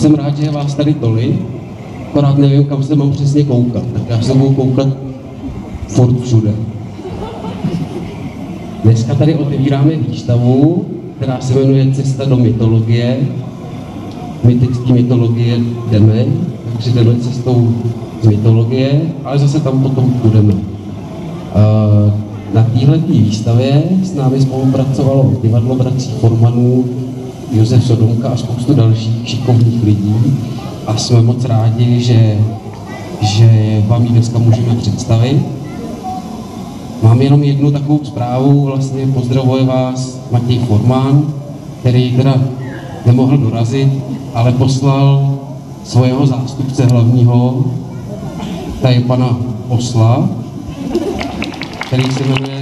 jsem rád, že je vás tady tolik, akorát nevím, kam se mám přesně koukat, tak já se budu koukat furt všude. Dneska tady otevíráme výstavu, která se jmenuje Cesta do mytologie. My teď z té mytologie jdeme, takže jdeme cestou z mytologie, ale zase tam potom půjdeme. Na téhle výstavě s námi spolupracovalo divadlo bratří Formanů, Josef Sodomka a spoustu dalších šikovných lidí a jsme moc rádi, že vám ji dneska můžeme představit. Mám jenom jednu takovou zprávu, vlastně pozdravuje vás Matěj Forman, který teda nemohl dorazit, ale poslal svého zástupce hlavního, tady pana Osla, který se jmenuje